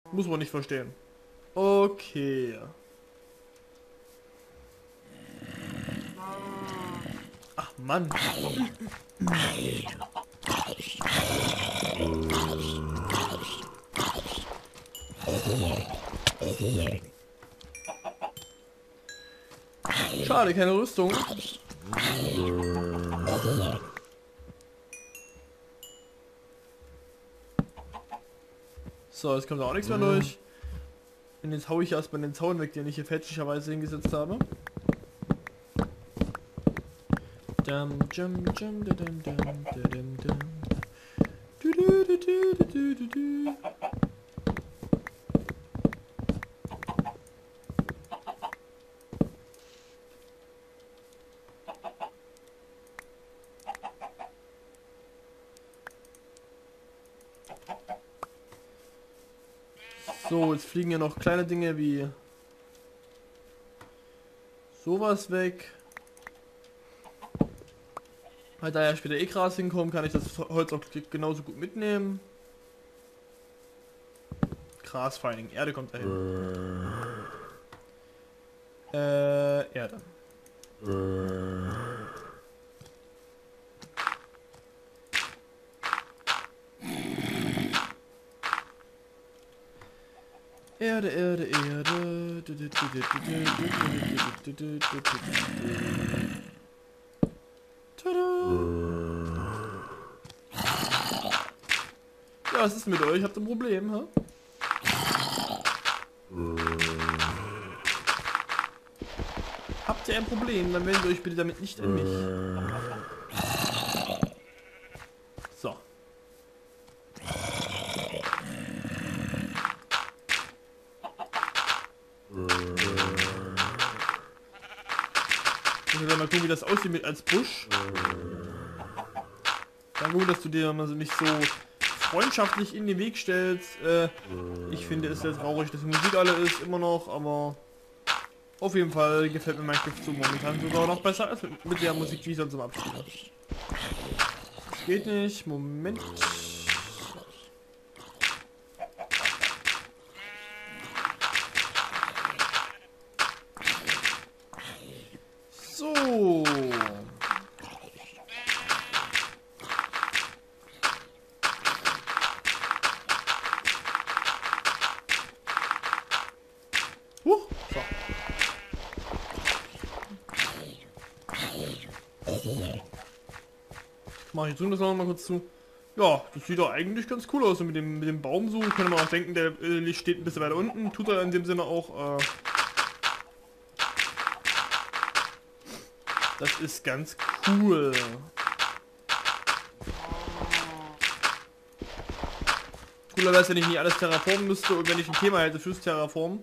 Muss man nicht verstehen. Okay. Ach Mann. Schade, keine Rüstung. So, jetzt kommt auch nichts mehr durch. Und jetzt hau ich erstmal den Zaun weg, den ich hier fälschlicherweise hingesetzt habe. Dum, jum, jum, da, dum, dum, da, dum, dum. Du, du, du, du, du, du, du. So, jetzt fliegen ja noch kleine Dinge wie sowas weg. Weil da ja später eh Gras hinkommt, kann ich das Holz auch genauso gut mitnehmen. Gras vor allen Dingen, Erde kommt dahin. Erde. Erde, Erde, Erde. Tada. Ja, was ist mit euch? Habt ihr ein Problem, hä? Habt ihr ein Problem? Dann wendet euch bitte damit nicht an mich. So. Ich will mal gucken, wie das aussieht mit als Busch. Dann gut, dass du dir also nicht so freundschaftlich in den Weg stellst. Ich finde es sehr traurig, dass die Musik alle ist, immer noch, aber auf jeden Fall gefällt mir Minecraft so momentan sogar noch besser als mit der Musik, die ich sonst im Abspiele. Das geht nicht, Moment. So. So. Mach ich jetzt das noch mal kurz zu. Ja, das sieht doch eigentlich ganz cool aus. Und mit dem Baum so könnte man auch denken, der steht ein bisschen weiter unten. Tut er in dem Sinne auch. Das ist ganz cool. Cooler wäre es, wenn ich nicht alles terraformen müsste und wenn ich ein Thema hätte fürs Terraformen.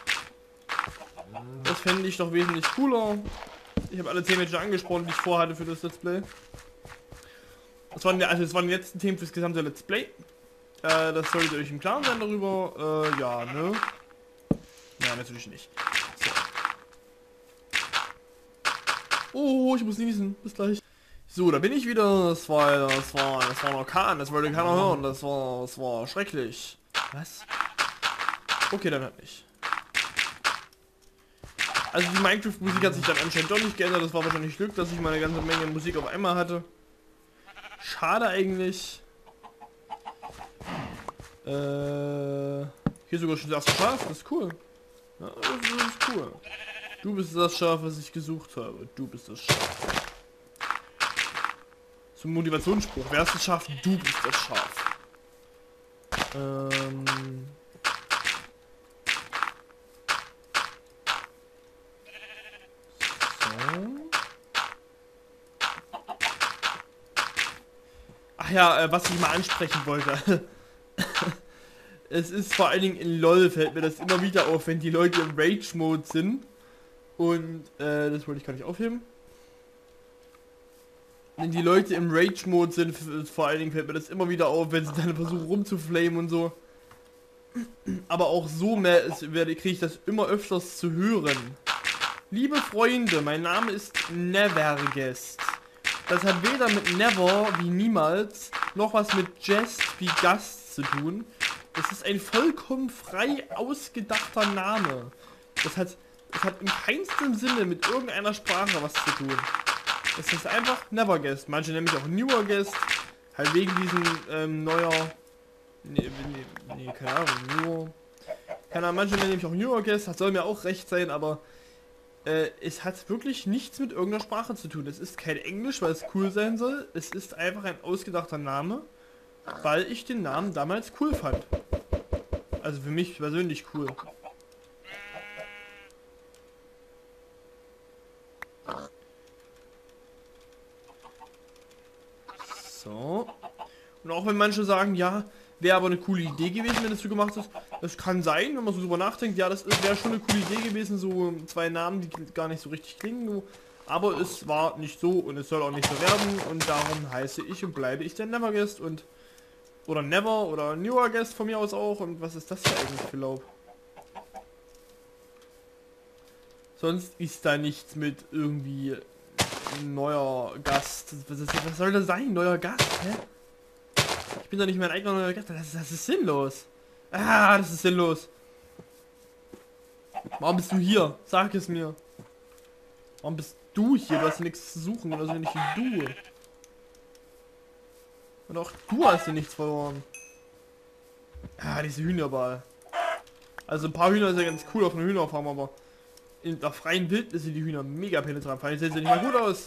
Das fände ich doch wesentlich cooler. Ich habe alle Themen schon angesprochen, die ich vorhatte für das Let's Play. Das waren die letzten Themen fürs gesamte Let's Play. Das solltet ihr euch im Klaren sein darüber. Ja, ne? Ja, natürlich nicht. So. Oh, ich muss niesen. Bis gleich. So, da bin ich wieder. Das war ein Orkan. Das wollte keiner hören. Das war schrecklich. Was? Okay, dann halt nicht. Also die Minecraft-Musik hat sich dann anscheinend doch nicht geändert. Das war wahrscheinlich Glück, dass ich mal eine ganze Menge Musik auf einmal hatte. Schade eigentlich. Hier sogar schon das erste Schaf. Das ist cool. Ja, das ist cool. Du bist das Schaf, was ich gesucht habe. Du bist das Schaf. So ein Motivationsspruch. Wer ist das Schaf? Du bist das Schaf. So. Ach ja, was ich mal ansprechen wollte. Es ist vor allen Dingen in LOL fällt mir das immer wieder auf, wenn die Leute im Rage-Mode sind. Und das wollte ich gar nicht aufheben. Wenn die Leute im Rage-Mode sind, vor allen Dingen fällt mir das immer wieder auf, wenn sie dann versuchen rumzuflamen und so. Aber auch so kriege ich das immer öfters zu hören. Liebe Freunde, mein Name ist Neverguest. Das hat weder mit Never wie niemals, noch was mit Jest wie Gast zu tun. Das ist ein vollkommen frei ausgedachter Name. Das hat in keinstem Sinne mit irgendeiner Sprache was zu tun. Es ist einfach Neverguest. Manche nennen mich auch Newer Guest. Halt wegen diesem neuer... Nee, keine Ahnung, Newer... Keine Ahnung, manche nennen mich auch Newer Guest. Das soll mir auch recht sein, aber... es hat wirklich nichts mit irgendeiner Sprache zu tun. Es ist kein Englisch, weil es cool sein soll. Es ist einfach ein ausgedachter Name, weil ich den Namen damals cool fand. Also für mich persönlich cool. So. Und auch wenn manche sagen, ja, wäre aber eine coole Idee gewesen, wenn das so gemacht ist. Das kann sein, wenn man so drüber nachdenkt, ja, das wäre schon eine coole Idee gewesen, so zwei Namen, die gar nicht so richtig klingen. Aber es war nicht so und es soll auch nicht so werden und darum heiße ich und bleibe ich der Neverguest und oder Never oder Newer Guest von mir aus auch. Und was ist das hier eigentlich für Laub? Sonst ist da nichts mit irgendwie neuer Gast. Was soll das sein? Neuer Gast? Hä? Ich bin doch nicht mein eigener neuer Gast. Das ist sinnlos. Ah, das ist sinnlos. Warum bist du hier? Sag es mir. Warum bist du hier? Du hast nichts zu suchen, genauso wenig wie du. Und auch du hast hier nichts verloren. Ah, diese Hühnerball. Also ein paar Hühner ist ja ganz cool auf einer Hühnerfarm, aber in der freien Wildnis sind die Hühner mega penetrant. Vor allem sehen sie nicht mal gut aus.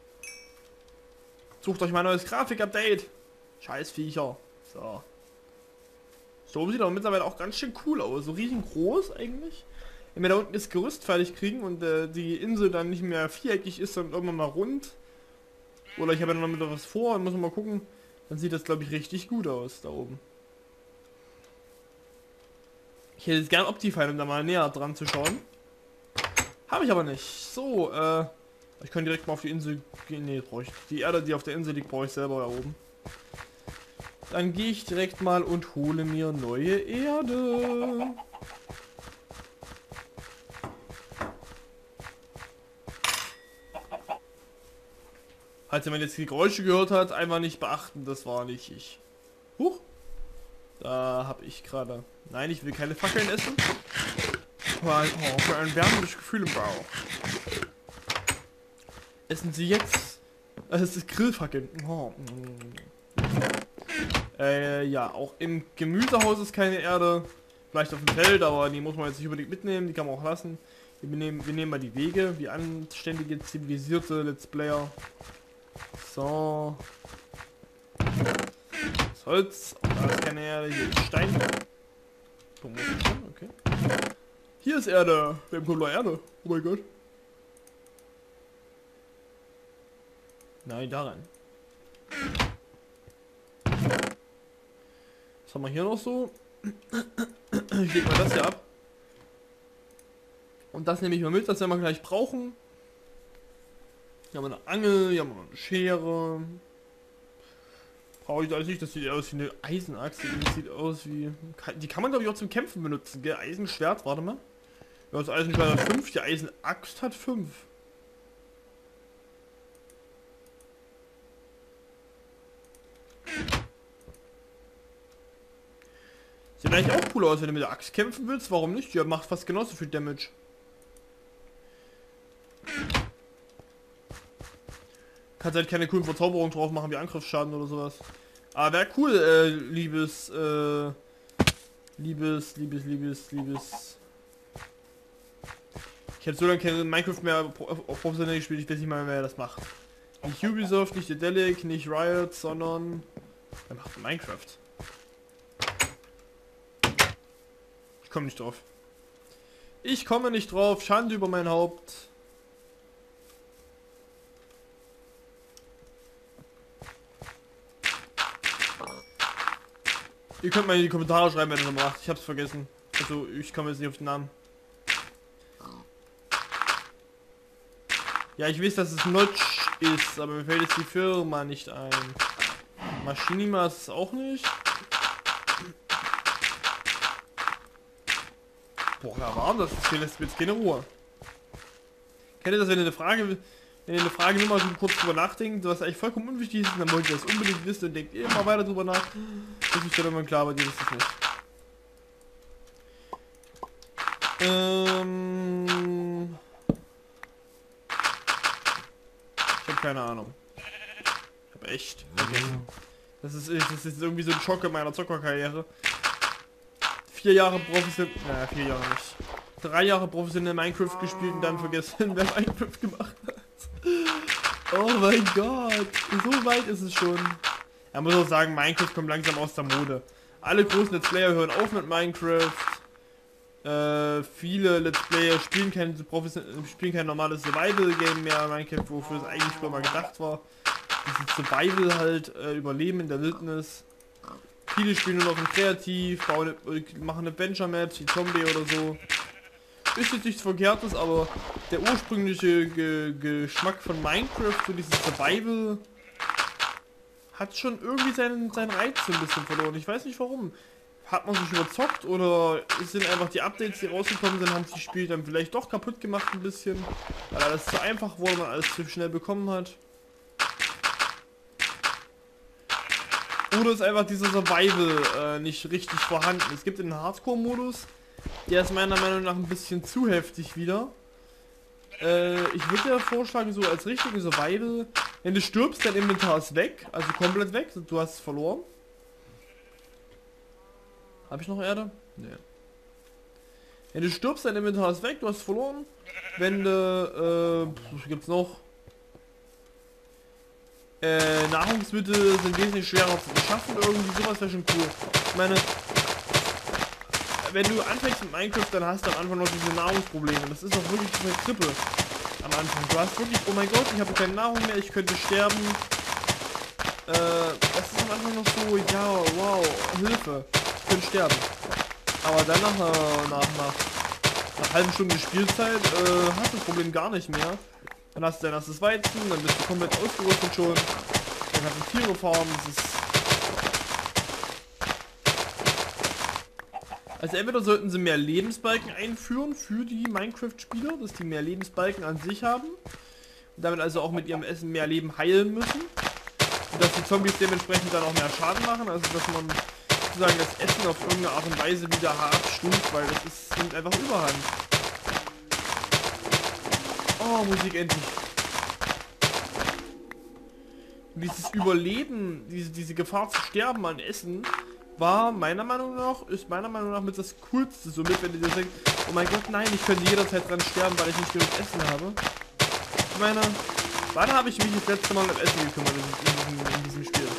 Sucht euch mal ein neues Grafik-Update. Scheiß Viecher. So. So sieht aber mittlerweile auch ganz schön cool aus. So riesengroß eigentlich. Wenn wir da unten das Gerüst fertig kriegen und die Insel dann nicht mehr viereckig ist, sondern irgendwann mal rund. Oder ich habe ja noch mit was vor, muss man mal gucken. Dann sieht das, glaube ich, richtig gut aus da oben. Ich hätte jetzt gern Optifine, um da mal näher dran zu schauen. Habe ich aber nicht. So, ich kann direkt mal auf die Insel gehen. Nee, brauche ich. Die Erde, die auf der Insel liegt, brauche ich selber da oben. Dann gehe ich direkt mal und hole mir neue Erde. Falls jemand jetzt die Geräusche gehört hat, einfach nicht beachten, das war nicht ich. Huch! Da habe ich gerade... Nein, ich will keine Fackeln essen. Für ein wärmendes Gefühl im Bauch. Essen Sie jetzt... Es ist Grillfackeln. Oh. Ja, auch im Gemüsehaus ist keine Erde. Vielleicht auf dem Feld, aber die muss man jetzt nicht unbedingt mitnehmen. Die kann man auch lassen. Wir nehmen mal die Wege, wie anständige, zivilisierte Let's Player. So. Das Holz. Auch da ist keine Erde. Hier ist Stein. Okay. Hier ist Erde. Wir haben Kohle Erde. Oh mein Gott. Nein, daran. Was haben wir hier noch so? Ich leg mal das hier ab. Und das nehme ich mal mit, das werden wir gleich brauchen. Hier haben wir eine Angel, hier haben wir eine Schere. Brauche ich alles nicht, das sieht aus wie eine Eisenachse. Das sieht aus wie... Die kann man, glaube ich, auch zum Kämpfen benutzen, gell? Eisenschwert, warte mal. Ja, das Eisenschwert hat 5, die Eisenaxt hat 5. Sieht eigentlich auch cool aus, wenn du mit der Axt kämpfen willst. Warum nicht? Die macht fast genauso viel Damage. Kannst halt keine coolen Verzauberungen drauf machen wie Angriffsschaden oder sowas. Aber wäre cool, liebes. Ich hätte so lange keine Minecraft mehr professionell gespielt, ich weiß nicht mal, wer das macht. Nicht Ubisoft, nicht Dedelic, nicht Riot, sondern... Wer macht Minecraft? Ich komme nicht drauf. Ich komme nicht drauf, Schande über mein Haupt. Ihr könnt mal in die Kommentare schreiben, wenn ihr das macht. Ich hab's vergessen. Also ich komme jetzt nicht auf den Namen. Ja, ich weiß, dass es Notch ist, aber mir fällt jetzt die Firma nicht ein. Machinima ist es auch nicht. Boah, wer war das? Das lässt mir jetzt keine Ruhe. Kennt ihr das, wenn ihr eine Frage nur mal so kurz drüber nachdenkt, was eigentlich vollkommen unwichtig ist, dann wollt ihr das unbedingt wissen und denkt immer weiter drüber nach. Das ist dann immer klar, aber ihr wisst es nicht. Ich habe keine Ahnung. Ich habe echt vergessen. Das ist irgendwie so ein Schock in meiner Zockerkarriere. 4 Jahre professionell, 4 Jahre nicht. 3 Jahre professionell Minecraft gespielt und dann vergessen, wer Minecraft gemacht hat. Oh mein Gott, so weit ist es schon. Er muss auch sagen, Minecraft kommt langsam aus der Mode. Alle großen Let's Player hören auf mit Minecraft. Viele Let's Player spielen kein normales Survival-Game mehr. Minecraft, wofür es eigentlich früher mal gedacht war. Dieses Survival halt, Überleben in der Wildnis. Viele spielen nur noch im Kreativ, machen Adventure-Maps wie Zombie oder so. Ist jetzt nichts Verkehrtes, aber der ursprüngliche Geschmack von Minecraft, so dieses Survival, hat schon irgendwie seinen Reiz so ein bisschen verloren. Ich weiß nicht warum. Hat man sich überzockt oder sind einfach die Updates, die rausgekommen sind, haben das Spiel dann vielleicht doch kaputt gemacht ein bisschen, weil alles zu einfach wurde, man alles zu schnell bekommen hat. Oder ist einfach dieser Survival nicht richtig vorhanden. Es gibt den Hardcore-Modus, der ist meiner Meinung nach ein bisschen zu heftig wieder. Ich würde ja vorschlagen, so als richtigen Survival, wenn du stirbst, dein Inventar ist weg, also komplett weg, du hast es verloren. Habe ich noch Erde? Nee. Wenn du stirbst, dein Inventar ist weg, du hast es verloren. Wenn du, was gibt's noch? Nahrungsmittel sind wesentlich schwerer zu beschaffen, irgendwie sowas wäre schon cool. Ich meine, wenn du anfängst mit Minecraft, dann hast du am Anfang noch diese Nahrungsprobleme. Das ist auch wirklich eine Krippe am Anfang. Du hast wirklich, oh mein Gott, ich habe keine Nahrung mehr, ich könnte sterben. Das ist am Anfang noch so, ja, wow, Hilfe, ich könnte sterben. Aber dann nach einer halben Stunde Spielzeit hast du das Problem gar nicht mehr. Dann hast du dein erstes Weizen, dann bist du komplett ausgerüstet schon. Dann kannst du Tiere farmen, das ist... Also entweder sollten sie mehr Lebensbalken einführen für die Minecraft-Spieler, dass die mehr Lebensbalken an sich haben. Und damit also auch mit ihrem Essen mehr Leben heilen müssen. Und dass die Zombies dementsprechend dann auch mehr Schaden machen, also dass man sozusagen das Essen auf irgendeine Art und Weise wieder hart stumpft, weil das nimmt einfach Überhand. Oh, Musik endlich. Dieses Überleben, diese Gefahr zu sterben an Essen, ist meiner Meinung nach mit das Coolste. Somit, wenn du dir denkst, oh mein Gott, nein, ich könnte jederzeit dran sterben, weil ich nicht genug Essen habe. Ich meine, wann habe ich mich das letzte Mal um Essen gekümmert in diesem Spiel?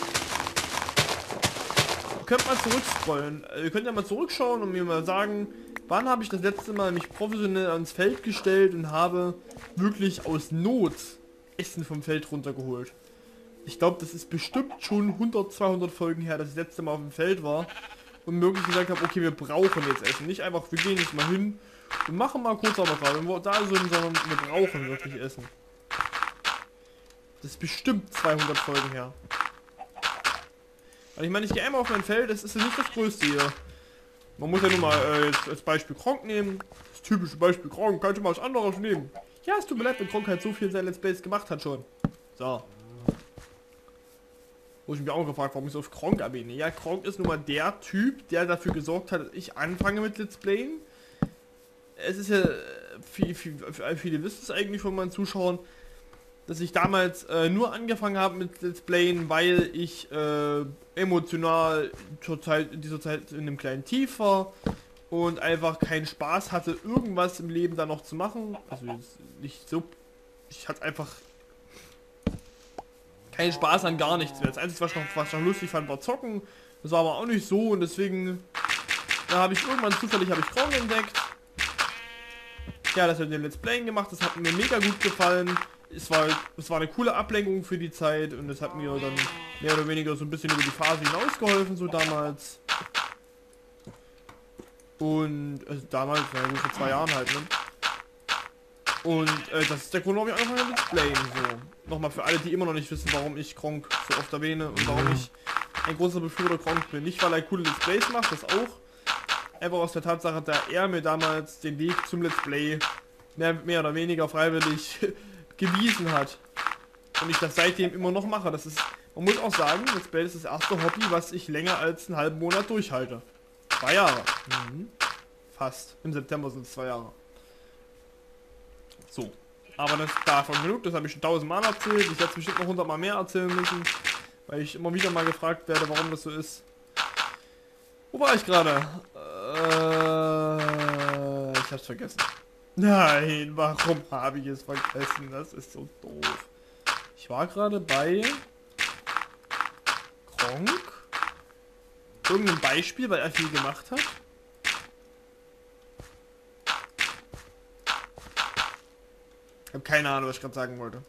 Ihr könnt mal zurückscrollen. Ihr könnt ja mal zurückschauen und mir mal sagen, wann habe ich das letzte Mal mich professionell ans Feld gestellt und habe wirklich aus Not Essen vom Feld runtergeholt. Ich glaube, das ist bestimmt schon 100, 200 Folgen her, dass ich das letzte Mal auf dem Feld war und wirklich gesagt habe, okay, wir brauchen jetzt Essen. Nicht einfach, wir gehen jetzt mal hin und machen mal kurz aber gerade, wenn wir da sind, sondern wir brauchen wirklich Essen. Das ist bestimmt 200 Folgen her. Also ich meine, ich gehe einmal auf mein Feld, das ist ja nicht das Größte hier. Man muss ja nur mal jetzt als Beispiel Gronkh nehmen. Das typische Beispiel Gronkh, kannst du mal was anderes nehmen. Ja, es tut mir leid, wenn Gronkh halt so viel in seinen Let's Plays gemacht hat schon. So. Wo ich mich auch gefragt, warum ich so auf Gronkh erwähne. Ja, Gronkh ist nun mal der Typ, der dafür gesorgt hat, dass ich anfange mit Let's Playen. Es ist ja, viele wissen es eigentlich von meinen Zuschauern, dass ich damals nur angefangen habe mit Let's Playen, weil ich emotional in dieser Zeit in einem kleinen Tief war und einfach keinen Spaß hatte, irgendwas im Leben da noch zu machen. Also nicht so, ich hatte einfach keinen Spaß an gar nichts mehr. Das Einzige, was ich noch lustig fand, war Zocken. Das war aber auch nicht so und deswegen habe ich irgendwann zufällig Gronkh entdeckt. Ja, das hat den Let's Playen gemacht, das hat mir mega gut gefallen. Es war eine coole Ablenkung für die Zeit und es hat mir dann mehr oder weniger so ein bisschen über die Phase hinaus geholfen, so damals. Und also damals, ja gut, vor 2 Jahren halt, ne? Und das ist der Grund, warum ich angefangen habe mit Playen, so. Nochmal für alle, die immer noch nicht wissen, warum ich Gronkh so oft erwähne und warum ich ein großer Befürworter Gronkh bin. Nicht, weil er coole Let's Plays macht, das auch. Einfach aus der Tatsache, da er mir damals den Weg zum Let's Play mehr oder weniger freiwillig gewiesen hat. Und ich das seitdem immer noch mache. Das ist, man muss auch sagen, Let's Play ist das erste Hobby, was ich länger als einen halben Monat durchhalte. 2 Jahre. Fast. Im September sind es 2 Jahre. So. Aber das ist davon genug, das habe ich schon 1000-mal erzählt. Ich werde es bestimmt noch 100-mal mehr erzählen müssen. Weil ich immer wieder mal gefragt werde, warum das so ist. Wo war ich gerade? Ich hab's vergessen. Nein, warum habe ich es vergessen? Das ist so doof. Ich war gerade bei Gronkh. Irgendein Beispiel, weil er viel gemacht hat. Ich habe keine Ahnung, was ich gerade sagen wollte.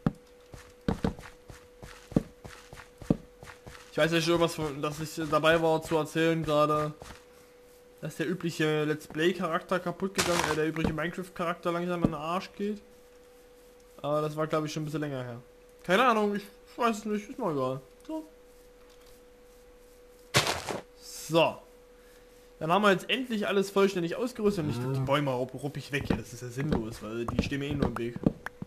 Ich weiß ja schon was, dass ich dabei war zu erzählen gerade, dass der übliche Let's Play Charakter kaputt gegangen, der übliche Minecraft Charakter langsam in den Arsch geht. Aber das war glaube ich schon ein bisschen länger her. Keine Ahnung, ich weiß es nicht, ist mal egal. So. So. Dann haben wir jetzt endlich alles vollständig ausgerüstet und nicht die Bäume rupp ich weg hier, das ist ja sinnlos, weil die stehen mir eh nur im Weg.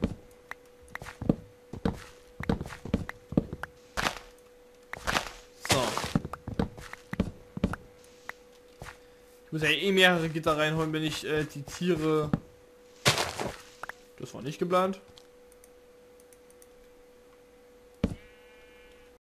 So. Ich muss ja eh mehrere Gitter reinholen, wenn ich die Tiere... Das war nicht geplant.